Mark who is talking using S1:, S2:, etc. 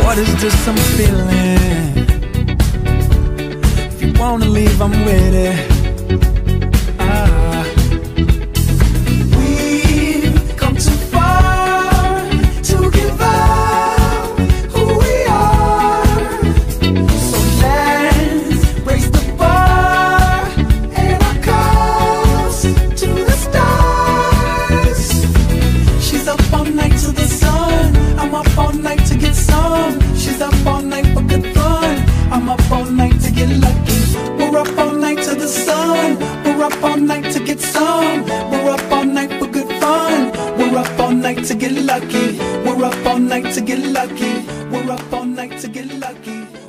S1: What is this I'm feeling? If you wanna leave, I'm with it. We've come too far to give up who we are. So let's raise the bar and our cups to the stars. She's up all night to the sun, I'm up all night to get some. She's up all night for good fun, I'm up all night to get lucky. We're up all night to the sun, we're up all night to get some. We're up all night for good fun, we're up all night to get lucky. We're up all night to get lucky, we're up all night to get lucky.